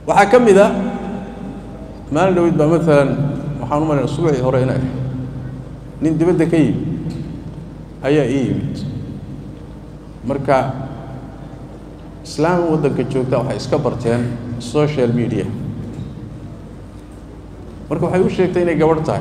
وحكم إذا ما لو يبقى مثلا وحنو من الأسبوع هو هنا ندي بدك هيا مركا إسلام ودك الجوكتا وحيسكبرتين السوشيال ميديا marka waxay u sheegtay inay gabar tahay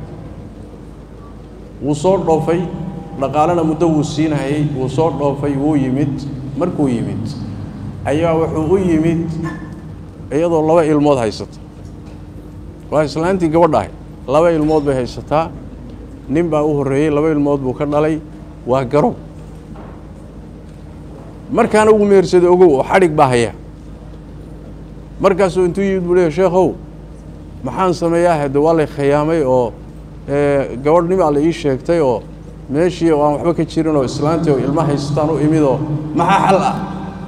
wuu soo dhoofay dhaqaalana muddo wuu siinayay wuu soo dhoofay wuu yimid markuu yimid ayaa wuxuu u yimid iyadoo laba ilmood haysata waa islaantii gabadhahay laba ilmood bay haysataa nin baa u horeeyay laba ilmood buu ka dhalay waa garo markaana ugu meersaday ogow oo xarig baa haya markaasuu intuu yimid buu leeyahay sheekhow maxaan sameeyaa hadda waa la khiyaamay oo gabadhnimo la ii sheegtay oo meeshii aan waxba ka jirin oo islaantii oo ilmaha haystaan u imid oo maxaa xal ah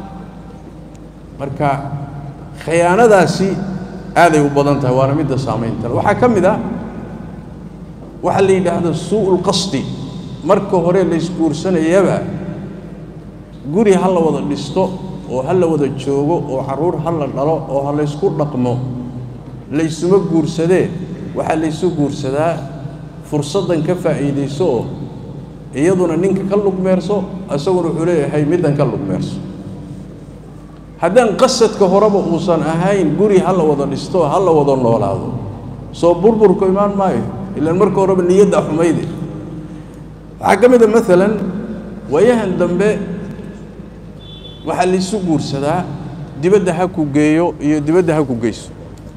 marka khiyaanadaasi aaday u badan tahay waana mid saameynta waxa kamid ah waxa la yiraahdo su'ul qasdi marka hore la isguursanayaba guri hal la wada dhisto oo hal la wada joogo oo caruur hal la dhalo oo hal la isku dhaqmo laysuma guursadee waxa la isu guursadaa fursadan ka faa'iideyso iyaduna ninka ka lugmeerso asaguna wuxuu leeyahay midan ka lugmeerso haddaan qasadka horeba uusan ahayn guri hal la wada dhisto hal la wada noolaado soo burburku imaan maayo ilaa marka horeba niyadda xumayde waxa kamid ah maalan wayahan dambe waxa la isu guursadaa dibadda ha ku geeyo iyo dibadda ha ku geyso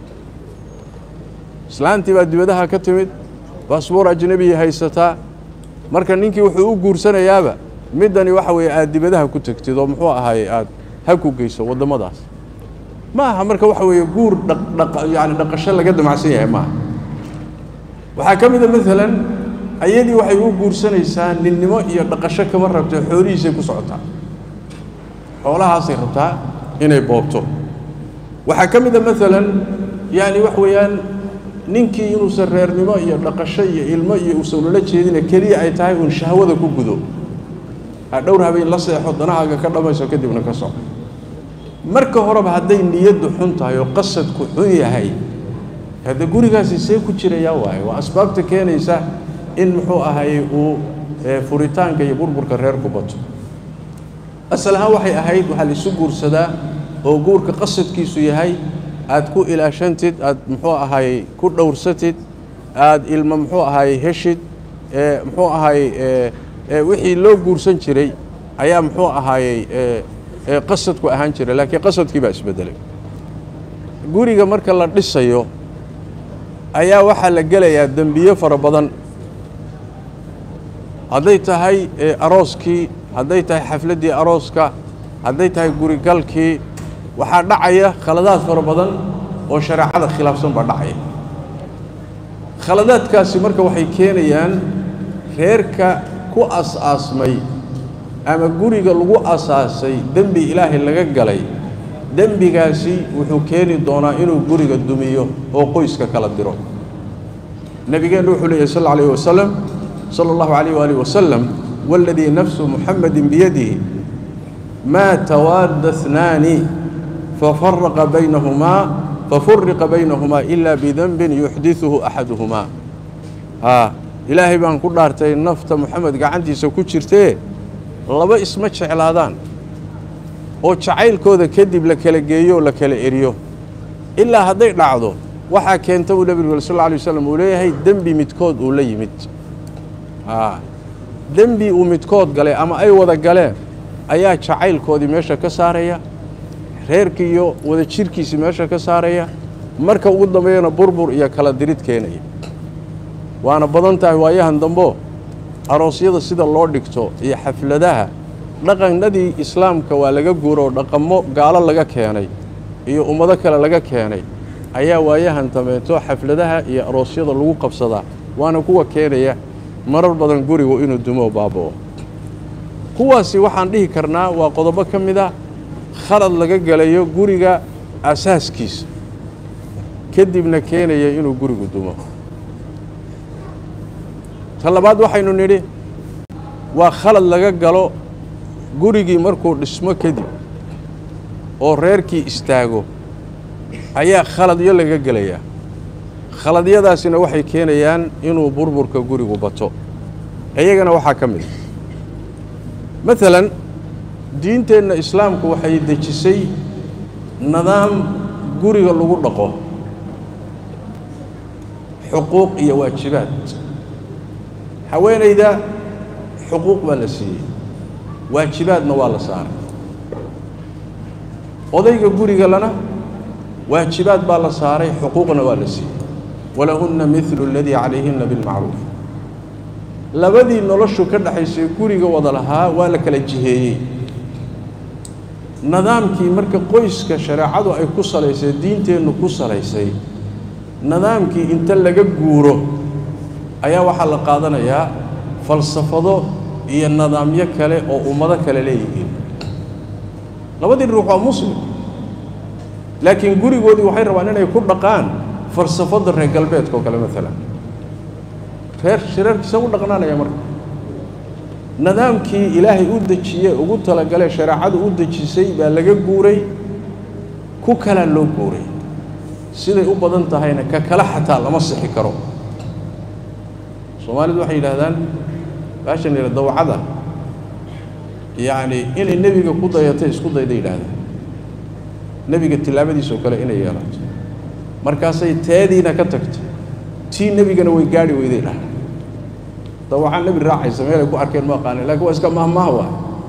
islaantii baa dibadaha ka timid baasboor ajnabi haysataa marka ninkii wuxuu u guursanayaaba midani waxa weeye aad dibadaha ku tagtid oo muxuu ahaay aad ha ku geyso wadamadaas ma aha marka waxa weeye guur yani dhaqasho laga damacsan yahay ma waxa kamid ah maalan ayadii waxay u guursanaysaa ninnimo iyo dhaqasho kama rabto xoolihiisa ku socotaa xoolahaasay rabtaa inay boobto waxa kamid ah maalan yani wax weeyaan ninkii inuu sareernimo iyo dhaqasho iyo ilmo iyo uu la jeedina kaliya ay tahay uu shahwada ku gudo dhowr habeen la seexo danahaaga ka dhamayso kadibna ka soo marka horeba haday niyadu xun tahay oo qasadku xun yahay hada gurigaasi see ku jiraya waa asbaabta keenaysa in muxuu ahaay uu furitaanka iyo burburka reerku bato asalaha waxay ahayd waxa la isu guursadaa oo guurka qasadkiisu yahay aad ku ilaashantid aad muxuu ahaay ku dhowrsatid aad ilmo muxuu ahaay heshid muxuu ahaay wixii loo guursan jiray ayaa muxuu ahaay qasadku ahaan jiray laakiin qasadkii baa isbedelay guriga marka la dhisayo ayaa waxa la galayaa dambiyo fara badan haday tahay arooskii haday tahay xafladii arooska haday tahay guri galkii waxa dhacaya khaladaad fara badan oo shariicada khilaafsan ba dhacaya khaladaadkaasi marka waxay keenayaan reerka ku asaasmay ama guriga lagu asaasay dambi ilaahay laga galay dambigaasi wuxuu keeni doonaa inuu guriga dumiyo oo qoyska kala diro nabigeenu wuxuu leeyahay sallallahu alayhi wa sallam والذي نفس محمد بيده ما تواد اثنان ففرق بينهما إلا بذنب يحدثه أحدهما إلهي بان كدارتي نفط محمد قاعدتي سو كجرتي لبا اسم جعلادان oo jacaylkooda kadib la kala geeyo la kala eriyo ilaa haday dhacdo waxa keentay nabiga sallallahu alayhi wasallam uu leeyahay dambi midkood uu la yimid dambi uu midkood galay ama ay wada galeen ayaa jacaylkoodii meesha ka saaraya reerkiyo wada jirkiisa meesha ka saaraya marka ugu dambeeyana burbur iyo kala dirid keenaya waana badan tahay waayahan dambo aroosyada sida loo dhigto iyo xafladaha dhaqanadii islaamka waa laga guuro dhaqamo gaalo laga keenay iyo ummado kale laga keenay ayaa waayahan tameeto xafladaha iyo aroosyada lagu qabsadaa waana kuwa keenaya marar badan gurigu inuu dumo baabo kuwaasi waxaan dhihi karnaa waa qodobo kamida khalad laga galayo guriga asaaskiisa kadibna keenaya inuu gurigu dumo talabaad waxaynu nidhi waa khalad laga galo gurigii markuu dhismo kadib oo reerkii istaago ayaa khaladyo laga gelayaa khaladyadaasina waxay keenayaan inuu burburka gurigu bato iyagana waxaa ka mid maalan diinteenna islaamku waxay dejisay nidaam guriga lagu dhaqo xuquuq iyo waajibaad haweenayda xuquuq baa la siiyey waajibaadna waa la saaray odayga guriga lana waajibaad baa la saaray xuquuqna waa la siiyey walahunna mithlu alladii calayhinna bilmacruuf labadii noloshu ka dhaxaysay guriga wada lahaa waa la kala jiheeyey nidaamkii marka qoyska shareecadu ay ku salaysay diinteennu ku salaysay nidaamkii inta laga guuro ayaa waxaa la qaadanayaa falsafado iyo nidaamyo kale oo ummado kale leeyihiin labadii ruux waa muslim laakiin gurigoodii waxay rabaan inay ku dhaqaan falsafada reer galbeedka oo kale maalan shirarkiisa u dhaqnaanaya marka nidaamkii ilaahay u dejiyey ugu talagalay shareecadu u dejisay baa laga guuray ku kala loo guuray siday u badan tahayna ka kala xataa lama sixi karo Soomaalidu waxay yiraahdaan baashan ila dawcada yani inay nabiga ku dayatay isku dayday yiraahdaan nabiga tilaabadiisa kale inay yeelato markaasay teediina ka tagtay tii nabigana way gaari weyday dhahay dawcaan nabi raacay sameeyay ku arkeen ma qaan laakiin waa iska mahmahwa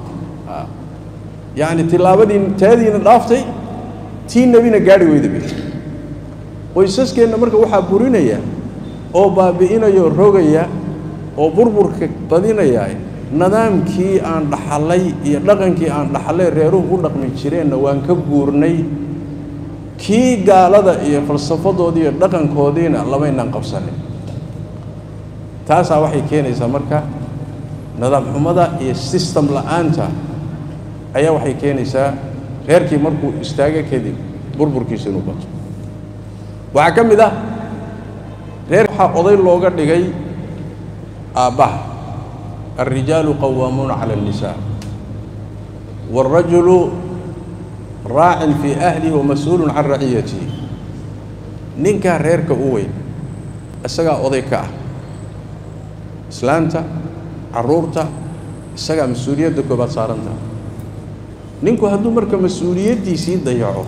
yani tilaabadii teediina dhaaftay tii nabina gaari weyday qoysaskeena marka waxa burinaya oo baabi'inayo rogaya oo burburka badinaya nidaamkii aan dhaxalay iyo dhaqankii aan dhaxalay reeruhu u dhaqmi jireen waan ka guurnay kii gaalada iyo falsafadoodii iyo dhaqankoodiina lamaynan qabsanin taasa waxay keenaysaa marka nidaam xumada iyo system la'aanta ayaa waxay keenaysaa reerkii markuu istaaga kadib burburkiisa inuu bato waxa ka mid ah reer waxa oday looga dhigay aabbaha الرجال قوامون على النساء والرجل راع في أهله ومسؤول عن رعيته نينكا ريركا أوي أساقا أضيكا إسلامتا عرورتا أساقا مسؤولية دكو بصارنتا نينكو هدو مركا مسؤولية دي سيد ضيعو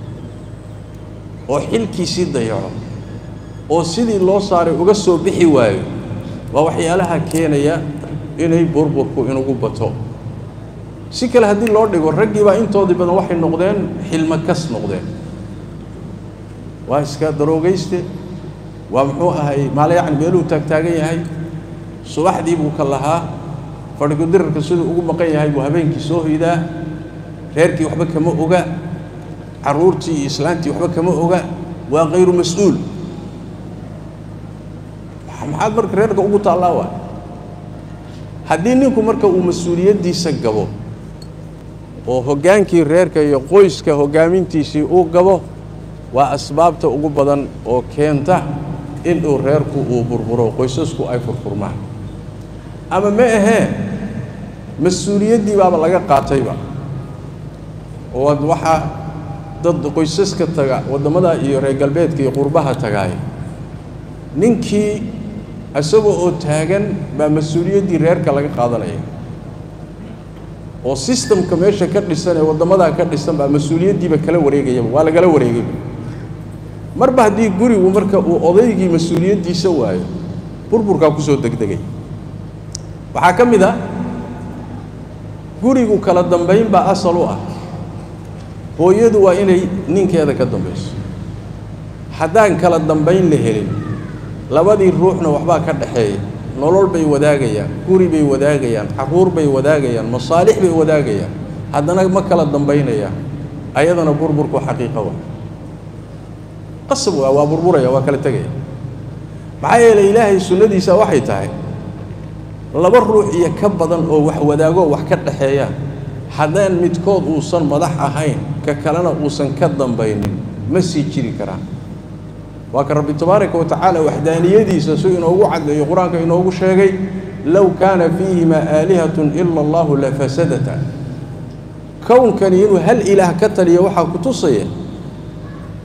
وحلكي سيد ضيعو وسيدي الله صاري وقصو بحي وايو ووحيالها كينيا inay burburku inugu bato si kale hadii loo dhigo ragii baa intoodii badan waxay noqdeen xilma kas noqdeen waa iska daroogayste waa muxuu ahay maala yacni meeluu taagtaagan yahay subaxdii buu ka lahaa fadhigu dirarka siduu ugu maqan yahay buu habeenkii soo hoydaa reerkii waxba kama oga caruurtii iyo islaantii waxba kama oga waa غير مسؤول maxaad marka reerka ugu taalaa waa haddii ninku marka uu mas'uuliyadiisa gabo oo hogaankii reerka iyo qoyska hogaamintiisii uu gabo waa asbaabta ugu badan oo keenta in uu reerku uu burburo qoysasku ay furfurmaan ama ma aha mas'uuliyadii baaba laga qaatayba oo waxa dad qoysaska taga wadamada iyo reer galbeedka iyo qurbaha tagaay ninkii asagoo oo taagan baa mas'uuliyadii reerka laga qaadanaya oo systemka meesha ka dhisan ee wadamada ka dhisan baa mas'uuliyadiiba kala wareegaya waa laga wareegay marba hadii gurigu marka uu odaygii mas'uuliyadiisa waayo burburka ku soo degdegay waxa kamid ah gurigu kala dambeyn baa asal u ah hooyadu waa inay ninkeeda ka dambayso haddaan kala dambeyn la helin labadii ruuxna waxba ka dhaxeeyay nolol bay wadaagayaan guri bay wadaagayaan caruur bay wadaagayaan masaalix bay wadaagayaan haddana ma kala dambeynayaan ayadana burburku xaqiiqo waa qasab waa burburaya waa kala tagaya maxaa yeelay ilaahay sunnadiisa waxay tahay laba ruux iyo ka badan oo wax wadaago wax ka dhaxeeyaan haddaan midkood uusan madax ahayn ka kalena uusan ka dambaynin ma sii jiri karaan وكان رب تبارك وتعالى وحدانيتي سسوء وعد القرآن إنه شيء لو كان فيهما آلهة إلا الله لفسدتا كون كان ينو هل إله كتل يوحى كتصية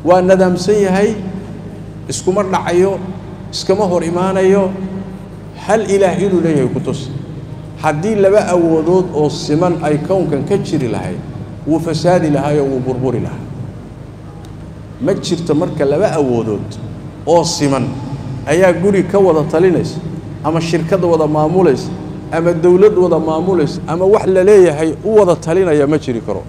وندم سيهي اسكمر دعيو اسكما هور إيمانيو هل إلهي ليه كتوس حدي لبا أودود أو السمن أي كون كان كتشري لهاي وفساد لهاي وبربور لها ما تشرت مركا لبا أودود أو السمن أيا قولي كوضا طلينيس أما الشركة وضا معموليس أما الدولة وضا معموليس أما وحلة ليه هي وضا طلينا يا ما تشري كرو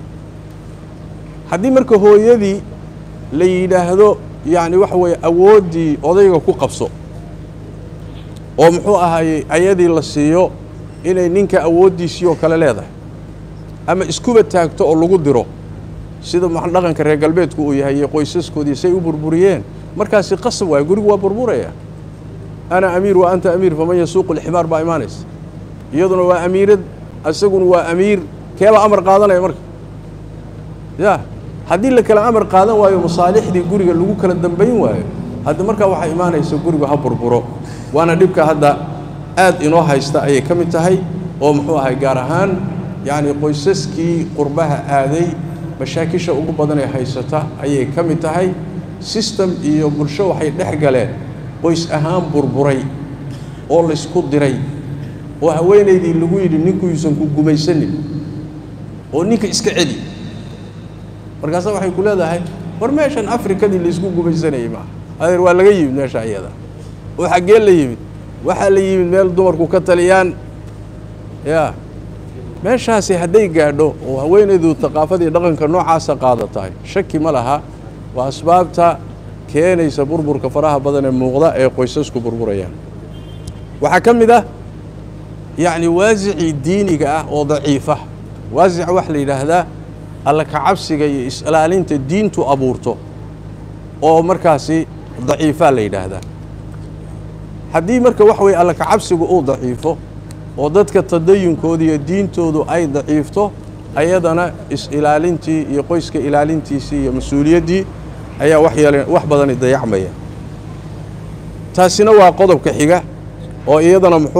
حدي مركا هو يدي ليدهدو يعني وحوي أودي أضيق كو قبصو ومحو أهاي أيدي لسيو إني نينكا أودي سيو كلا ليدا أما إسكوبة تاكتو أو لغو ديرو سيدا محن لغن كرهي قلبيتكو ويهي قويسسكو دي سيو بربوريين مركاسي قصب واي قريق وبربوريا أنا أمير وأنت أمير فمن يسوق الحمار بايمانيس يضن وأمير أسقن وأمير كيلا أمر قادنا يا مرك يا haddii la kala amar qaadan waayo masaalixdii guriga lagu kala dambeyn waayo hadda marka waxa iimaanaysa guriga ha burburo waana dhibka hadda aad inoo haysta ayay kamid tahay oo muxuu ahay gaar ahaan yaani qoysaskii qurbaha aaday mashaakisha ugu badan ee haysata ayay kamid tahay system iyo bulsho waxay dhex galeen qoys ahaan burburay oo la isku diray oo haweeneydii lagu yiri ninku yuusan ku gumaysanin oo ninka iska celi markaas waxay ku leedahay war meeshan Afrikadii la isku gumaysanay ma adeer waa laga yimid meesha ayada oo xagee la yimid waxa la yimid meel dumarku ka taliyaan ya meeshaasi haday gaadho oo haweeneydu thaqaafadii dhaqanka noocaas qaadatahay shaki ma laha waa asbaabta keenaysa burburka faraha badan ee muuqda ee qoysasku burburayaan waxa kamid ah yaani waasici diiniga ah oo daciifa waasic wax la yiraahdaa alla ka cabsiga iyo islaalinta diintu abuurto oo markaasi daciifa la yiraahdaa hadii marka wax way alla ka cabsigu uu daciifo oo dadka tadayunkooda iyo diintoodu ay daciifto ayadana islaalintii iyo qoyska ilaalintiisii iyo mas'uuliyadii ayaa wax badan dayacmaya taasina waa qodobka xiga oo iyadana muxuu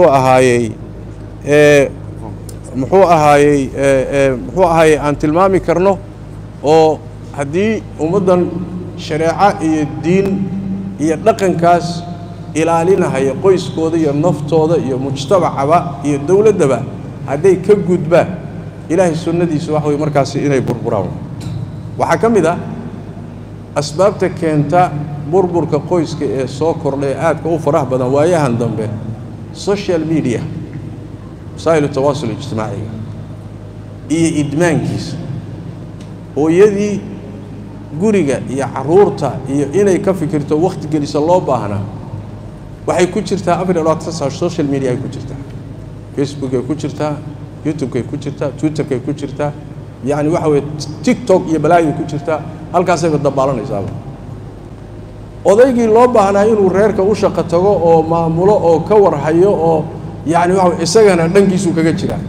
ahaayay aan tilmaami karno oo haddii ummadan shareeco iyo diin iyo dhaqankaas ilaalinaya qoyskooda iyo naftooda iyo mujtamacaba iyo dawladaba haday ka gudbaan ilaahay sunnadiisa wax way markaas inay burburaan waxa kamid ah asbaabta keenta burburka qoyska ee soo kordhay aadka u faraha badan waayahan dambe social media وسائل التواصل الاجتماعي iyo idmaankiisa hooyadii guriga iyo caruurta iyo inay ka fikirto waqti gelisa loo baahnaa waxay ku jirtaa afar social media ay ku jirtaa Facebook ay ku jirtaa YouTube ay ku jirtaa Twitter ay ku jirtaa yaani waxa way TikTok iyo balaayo ku jirtaa halkaas ay dabaalanaysaa odaygii loo baahnaa inuu reerka u shaqo tago oo maamulo oo ka warhayo oo يعني واحد إسقنا دنجيسو كجتشرا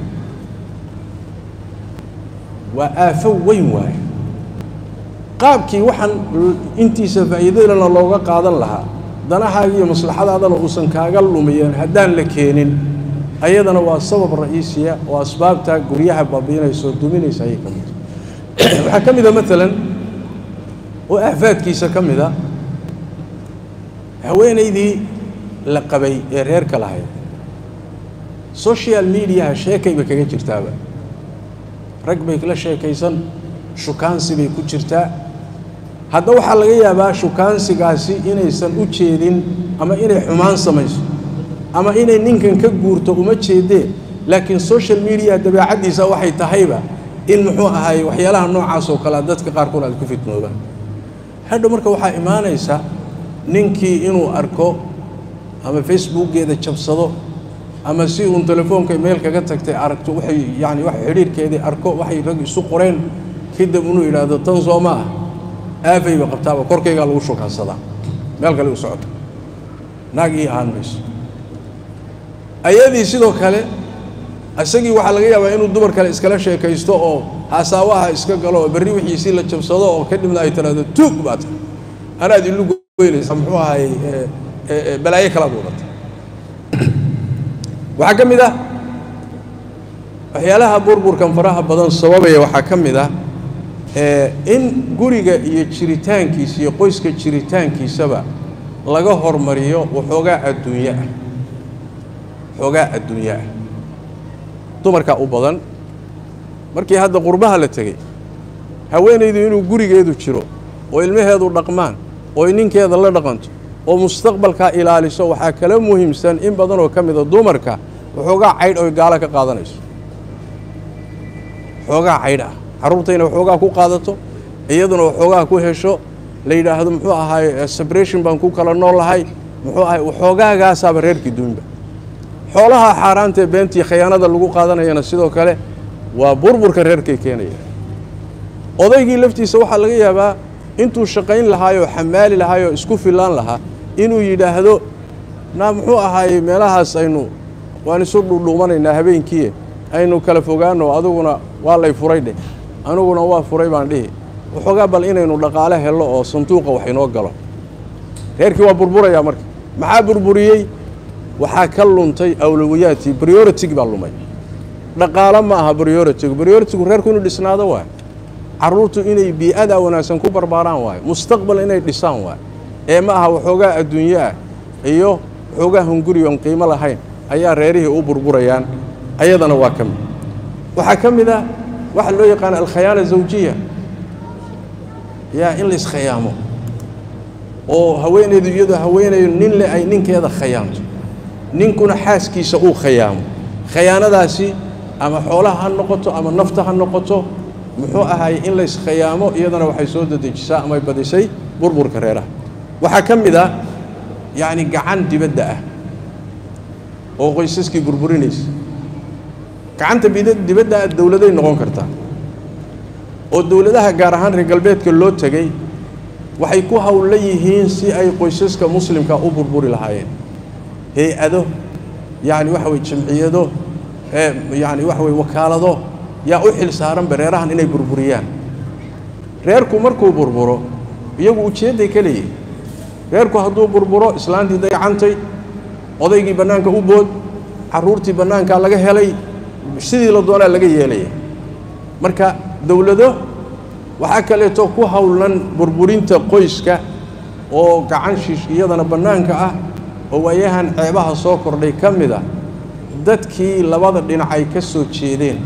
وآفو وين واي قابكي وحن أنتي سفايدة لنا لوجا قادن لها دنا حاجة مصلحة هذا نقصن كاجل وميان هدان لكينين أيضا هو السبب الرئيسي وأسباب تجريها بابينا يسودمين يسايكم حكم إذا مثلا وأفات كيس كم إذا هوين يدي لقبي غير كلاهي social media sheekay ba kaga jirtaaba rag bay kala sheekaysan shukaansi bay ku jirtaa hadda waxa laga yaabaa shukaansigaasi inaysan u jeedin ama inay xumaan samayso ama inay ninkan ka guurto uma jeedeen laakiin social media dabeecadiisa waxay tahayba in muxuu ahaay waxyaalaha noocaas oo kala dadka qaar kood ku fitnoobaan hadda marka waxa iimaanaysa ninkii inuu arko ama Facebook-geeda jabsado ama si uu telefoonka email kaga tagtay aragto waxay yaani wax xiriirkeedii arko waxay rag isu qoreen kidib inuu yiraahdo tan Soomaa aafay ba qabtaaba korkeyga lagu shukaansada meel kale u socdo naagi aan mis ayadii sidoo kale asagii waxa laga yaabaa inuu dumar kale iskala sheekaysto oo hasaawaha iska galo bari wixii la jabsado oo kadibna ay tiraahdo tuug baad anaad ilu goynaysaa muxuu ahay balaaye kala duubata waxa kamid ah waxyaalaha burburkan faraha badan sababaya waxa kamid ah in guriga iyo jiritaankiisa iyo qoyska jiritaankiisaba laga hormariyo waxoogaa adduunyo ah dumarka u badan markii hadda qurbaha la tagay haweenaydu inuu gurigeedu jiro oo ilmaheedu dhaqmaan oo ninkeeda la dhaqanto oo mustaqbalka ilaaliso waxa kala muhiimsan in badan oo kamid ah dumarka waxoogaa cayd oo gaala ka qaadanayso waxoogaa cayd ah carruurtayna waxoogaa ku qaadato iyaduna waxoogaa ku hesho la yiraahdo muxuu ahaay separation baan ku kala noolahay muxuu ahaay waxoogaagaasaba reerkii duunba xoolaha xaaraanta beentii khiyaanada lagu qaadanayana sidoo kale waa burburka reerkay keenaya odaygii laftiisa waxa laga yaabaa intuu shaqayn lahaayo xamaali lahaayo isku filaan lahaa inuu yiraahdo muxuu ahaay meelahaas aynu waan isu dhuudhuumanaynaa habeenkii aynu kala fogaano aduguna waa lay furay anuguna waa furay baan dhihi waxoogaa bal inaynu dhaqaale helo oo sanduuqa wax inoo galo reerkii waa burburaya marka maxaa burburiyey waxaa ka luntay awlawiyaadkii priority baa lumay dhaqaale ma aha priority reerku inuu dhisnaado waay carruurtu inay bii'ada wanaagsan ku barbaaraan waay mustaqbal inay dhisaan waay ma aha waxoogaa adduunyo ah iyo waxoogaa hunguri oon qiimo lahayn ayaa reerihii u burburayaan ayadana waa ka mid waxaa ka mid ah waxa loo yaqaan alkhayaana zawjiya yaa in la iskhiyaamo oo haweenaydu iyadoo haweenayo nin le ay ninkeeda khiyaanto ninkuna xaaskiisa uu khiyaamo khiyaanadaasi ama xoolaha ha noqoto ama nafta ha noqoto muxuu ahaay in la iskhiyaamo iyadana waxay soo dedejisaa ama badisay burburka reeraha waxaa ka mid ah yani gacan dibadda ah oo qoysaskii burburinaysa gacanta dibadda dawladay noqon kartaa oo dawladaha gaar ahaan reer galbeedka loo tagay waxay ku hawla yihiin si ay qoysaska muslimka u burburi lahaayeen hay'ado yani waxa way jamciyado yani waxa way wakaalado yaa u xil saaran bareerahan inay burburiyaan reerku markuu burburo iyagu ujeeday kaliye reerku hadduu burburo islaantii dayacantay odaygii banaanka u bood carruurtii banaanka laga helay sidii la doonaa laga yeelay marka dawlado waxa kale oo ku hawlan burburinta qoyska oo gacan shiish iyadana banaanka ah oo wayahan ceebaha soo kordhay kamida dadkii labada dhinac ay ka soo jeedeen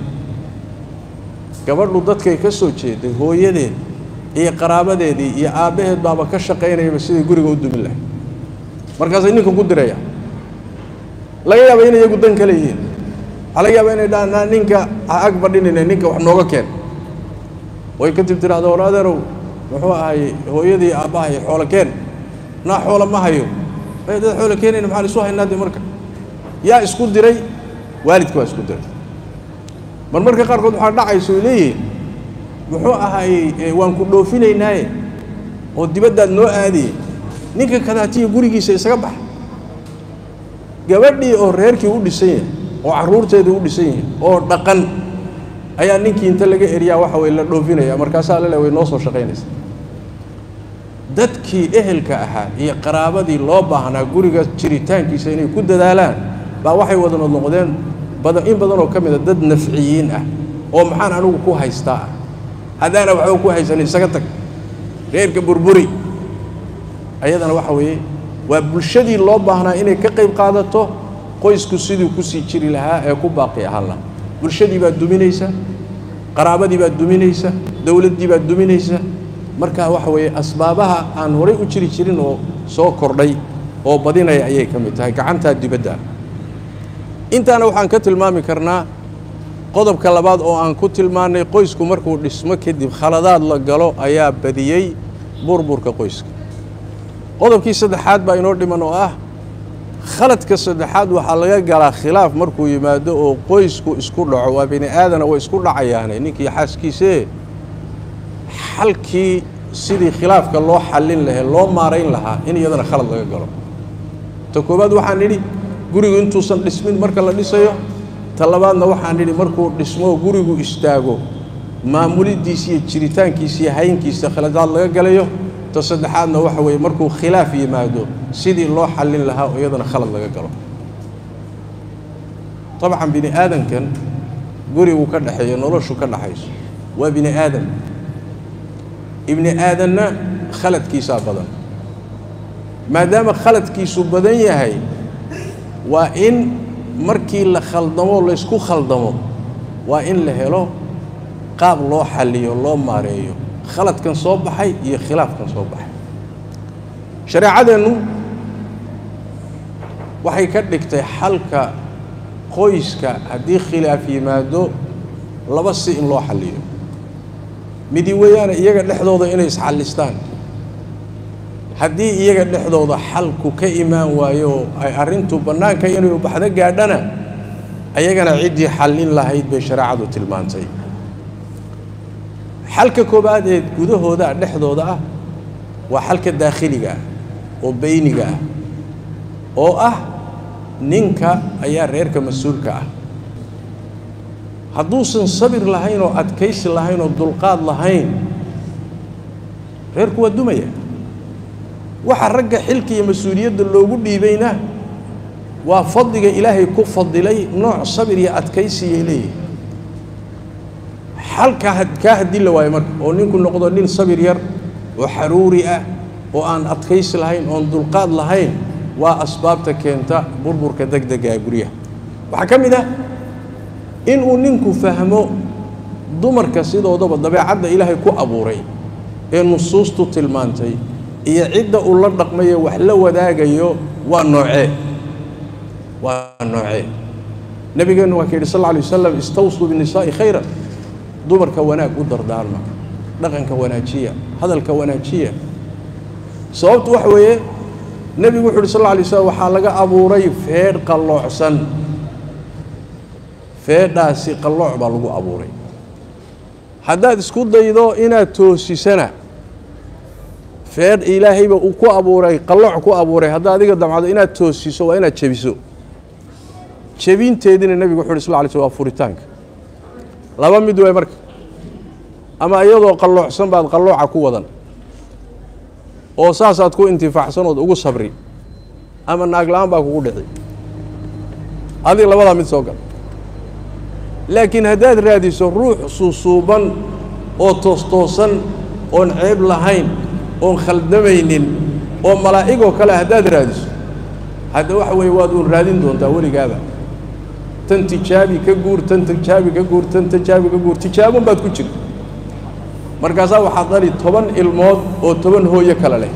gabadhu dadkay ka soo jeeday hooyadeed iyo qaraabadeedii iyo aabaheed baaba ka shaqaynayba sidii guriga u dumin lahayd markaas ninka ku diraya laga yaabo inay iyagu dan kale yihiin laga yaabo inay dhaanaa ninka ag badhinina ninka wax nooga keen way ka tiraahdo waraadeerow wuxuu ahay hooyadii aabahay xoolo keen na xoolo ma hayo dad xoolo keenayna maxaan isu haynaadii marka yaa isku diray waalidku waa isku diray marmarka qaarkood waxaa dhacayso leeyihiin muxuu ahay waan ku dhoofinaynaay oo dibaddaad noo aadiyey ninka kadaatiya gurigiisa isaga bax gabadhii oo reerkii u dhisan yahay oo carruurteeda u dhisan yahay oo dhaqan ayaa ninkii inta laga eriyaa waxa way la dhoofinaya markaasaa la leeyahay noo soo shaqaynaysa dadkii ehelka ahaa iyo qaraabadii loo baahnaa guriga jiritaankiisa inay ku dadaalaan baa waxay wada noqdeen in badan oo kamid dad nafciyiin ah oo maxaan anigu ku haystaa hadaana waxba ku haysan isaga tag reerka burburi ayadana waxa weeye waa bulshadii loo baahnaa inay ka qayb qaadato qoysku sidii ku sii jiri lahaa ee ku baaqi ahaan lahaa bulshadii baa duminaysa qaraabadii baa duminaysa dawladdii baa duminaysa marka waxa weeye asbaabaha aan horay u jiri jirin oo soo kordhay oo badinaya ayay ka mid tahay gacanta dibadda intaana waxaan ka tilmaami karnaa qodobka labaad oo aan ku tilmaanay qoysku markuu dhismo kadib khaladaad la galo ayaa badiyey burburka qoyska qodobkii saddexaad baa inoo dhiman oo ah khaladka saddexaad waxaa laga galaa khilaaf markuu yimaado oo qoysku isku dhaco waa bini aadana way isku dhacayaane ninkii xaaskiisee xalkii sidii khilaafka loo xallin lahaa loo maarayn lahaa in iyadana khalad laga galo ta koobaad waxaan nidhi gurigu intuusan dhismin marka la dhisayo ta labaadna waxaan nidhi markuu dhismo gurigu istaago maamulidiisa iyo jiritaankiisa iyo haynkiisa khaladaad laga galayo ta saddexaadna waxa weeye markuu khilaaf yimaado sidii loo xallin lahaa oo iyadana khalad laga galo طبعا bini aadankan gurigu ka dhaxeeyo noloshu ka dhaxayso waa bini aadan ابن آدم خلت كيسا بدن ما دام خلت كيسو بدن يهي وإن مركي لخلدمو ليسكو خلدمو وإن لهلو قاب لو حليو لو ماريو خلت كان صوب حي يا خلاف كان صوب حي شريعتنا waxay ka dhigtay xalka qoyska hadii khilaaf yimaado laba si in loo xaliyo midi weeyaan iyaga dhexdooda inay is xalistaan hadii iyaga dhexdooda xalku ka imaan waayo ay arintu banaanka inay u baxda gaadhana ayagana cidii xalin lahayd bay shariicadu tilmaantay xalka koobaad ee gudahooda dhexdooda ah waa xalka daakhiliga oo bayniga oo ah ninka ayaa reerka mas'uulka ah hadduusan sabir lahayn oo adkaysi lahayn oo dulqaad lahayn reerku waa dumaya waxa ragga xilka iyo mas'uuliyadda loogu dhiibayna waa fadliga ilaahay ku fadilay nooc sabir iyo adkaysi yeelay halka ka hadii la waayo marka oo ninku noqdo nin sabir yar oo xaruuri ah oo aan adkaysi lahayn oo dulqaad lahayn waa asbaabta keenta burburka degdega guriga waxa kamid ah in uu ninku fahmo dumarka sidoodaba dabeecadda ilaahay ku abuuray ee nusuustu tilmaantay iyo cidda uu la dhaqmayo wax la wadaagayo waa noocee nabigeenu waa kii sallallahu alayhi wasallam istawsu bin nisaa khayran dumarka wanaag u dardaarma dhaqanka wanaajiya hadalka wanaajiya sababtu waxa weeye nabigu wuxuu sallallahu alayhi wasallam waxa laga abuuray feed qalloocsan feedaasi qallooc baa lagu abuuray haddaad isku daydo inaad toosisana feed ilaahayba uu ku abuuray qallooc ku abuuray haddaad adiga damcado inaad toosiso waa inaad jabiso jabinteedina nabigu wuxuu sallallahu alayhi wasallam waa furitaanka laba mid way marka ama iyadoo qalloocsan baad qallooca ku wadan oo saasaad ku intifaacsanoo ugu sabri ama naaglaan baa kugu dhici adiga labada mid soo gal laakiin hadaad raadiso ruux suusuuban oo toosan oo ceeb lahayn oo khaldamaynin oo malaa'igo kale hadaad raadiso hada wax way waad u raadin doontaa waligaaba tan tijaabi ka guur tan tijaabi ka guur tan tijaabi ka guur tijaabun baad ku jirtaa markaas waxa qali 10 ilmood oo 10 hooyo kala leh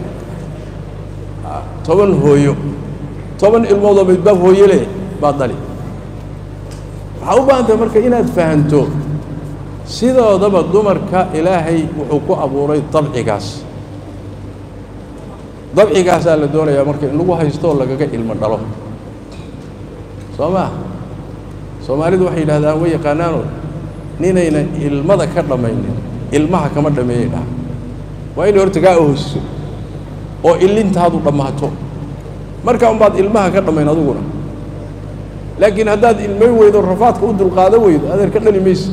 10 hooyo 10 ilmood oo midba hooyo leh baad dhali waxa u baahan tahay marka inaad fahanto sidoodaba dumarka ilaahay wuxuu ku abuuray dabcigaas la doonayaa marka in lagu haysto lagaga ilmo dhalo Soomaalidu waxay yiraahdaan way yaqaanaano ninayna ilmada ka dhamaynin ilmaha kama dhameeyay waa in horta ka hoosiso oo ilintaadu dhamaato marka baad ilmaha ka dhameyn aduguna laakiin hadaad ilmay weydo rafaadka u dulqaado weydo adeer ka dhali mees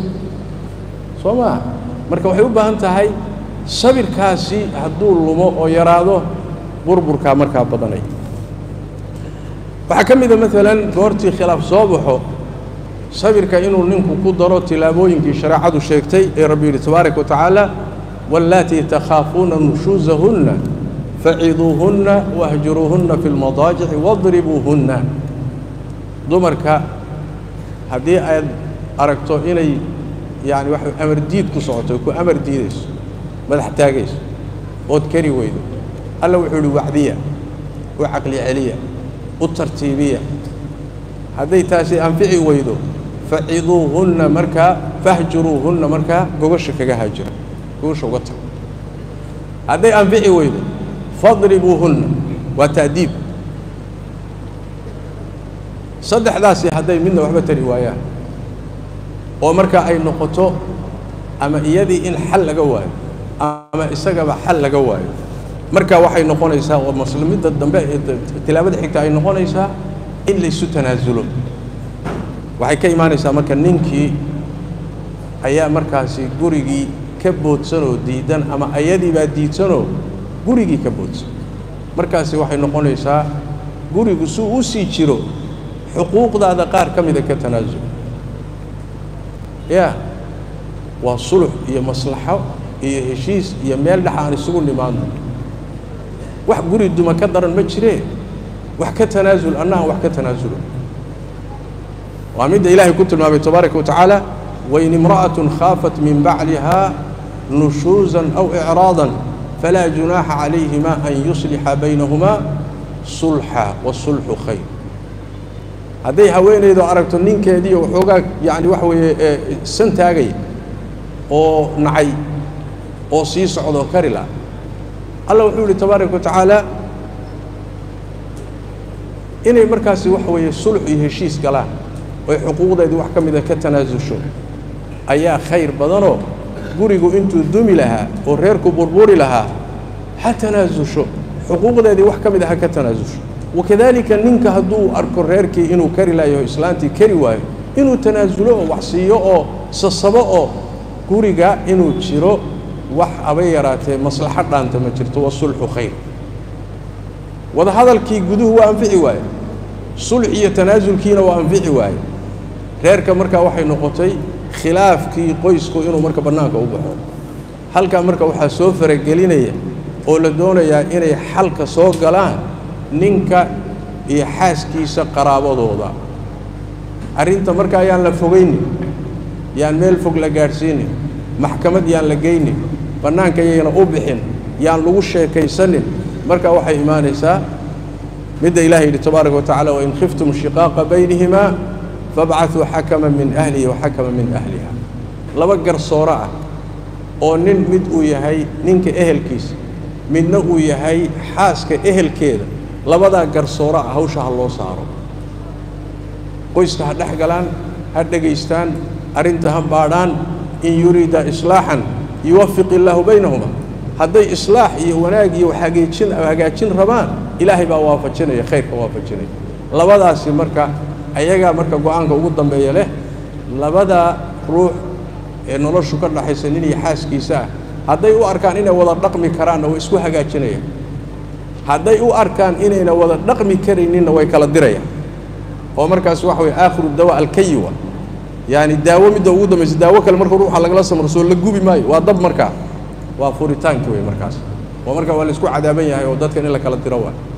marka waxay u baahan tahay sabirkaasi haduu lumo oo yaraado burburka marka badanay waxa kamid ah midalan goortii khilaaf soo baxo sabirka inuu ninku ku daro tilaabooyinkii shariicadu sheegtay ee Rabbi tabaaraka wa taala wallati takhafuna nushuzahunna fa'iduhunna wahjuruhunna fil madaji' wadribuhunna dumarka hadii aad aragto inay yaani wax amar diid ku socoto ku amar diidayso madax taagayso oo kari weydo alla wuxuu wacdiya oo aqli celiya oo tartiibiya haday taasi anfici weydo فعظوهن مركا فهجروهن مركا جوش كجهاجر جوش وقتها هذا أنفعي ويده فاضربوهن وتأديب صدق داسي هذا منه وحبة رواية ومركا أي نقطة أما يدي إن حل جواي أما إسقى حل جواي مركا وحي نقول إسا ومسلمين الدنباء تلاوة حكتا أي نقول إسا إلا يسوع تنازلون waxay ka iimaanaysaa marka ninkii ayaa markaasi gurigii ka boodsanoo diidan ama ayadii baa diidsanoo gurigii ka boodsan markaasi waxay noqonaysaa gurigu suu u sii jiro xuquuqdaada qaar kamid ah ka tanaasul waa sulh iyo maslaxo iyo heshiis iyo meel dhex aan isugu nimaadno wax guri duma ka daran ma jireen wax ka tanaasul annaha wax ka tanaasulo waa mid ilaahay ku tilmaamay tabaaraka wa tacaala وإن امرأة خافت من بعلها نشوزا أو إعراضا فلا جناح عليهما أن يصلح بينهما صلحا والصلح خير هذه هوين إذا أردت نين كذي وحوجا يعني وحوي سنتاجي أو نعي أو سيس عضو كرلا الله يقول تبارك وتعالى إن مركز وحوي صلح يهشيس كلام وحقوق ذي وحكم إذا كتنازل شو أيها خير بدنه قريقوا أنتوا دمي لها وريركوا بربوري لها حتى نازل شو حقوق ذي وحكم إذا كتنازل شو وكذلك نينك هدو أركو ريركي إنو كري لا يو إسلانتي كري واي إنو تنازلوه وحسيوه سصبوه قريقا إنو تشيرو وح أبيرات مصلحة أنت ما تشيرتو والصلح خير وهذا هذا الكي قدوه وأنفعي واي صلحية تنازل كينا وأنفعي واي ريركا مركا وحي نقطي خلاف كي قويسكو إنو مركا برناكا وبحو هلكا مركا وحا سوفر الجلينية أولا دونيا إني حلقة سوق قلان نينكا إيحاسكيسا قرابو دودا أرينتا مركا يان لفوغيني يان ميل فوق لقارسيني محكمة يان لقيني برناكا يان أوبحين يان لغوشي كيساني مركا وحي إيمانيسا مد إلهي تبارك وتعالى وإن خفتم الشقاق بينهما فابعثوا حكما من أهله وحكما من أهلها لبقر صوراء أو نين مدء يهي نينك أهل كيس من نقو يهي حاسك أهل كيدا لبدا قر صوراء هوشها الله صاروا قويست هدح قلان هدقيستان أرنتهم باران إن يريد إصلاحا يوفق الله بينهما هذا إصلاح وناقي وحاجين ربان إلهي بقى وافجنا يا خير وافجنا لبدا سي مركا أيها مركا قوانك وقدم بيله لبدا روح noloshu ka dhaxaysan inay xaaskiisa haday u arkaan inay wada dhaqmi karaan oo isku hagaajinayaan haday u arkaan inayna wada dhaqmi kareenina way kala dirayaan oo markaas wax way aakhiru dawa al-kaywa yani daawo mid ugu dambeeyay daawo kale marka ruuxa laga samro soo la gubi maayo waa dab marka waa furitaanki way markaas waa marka waa la isku cadaaban yahay oo dadka in la kala diro waa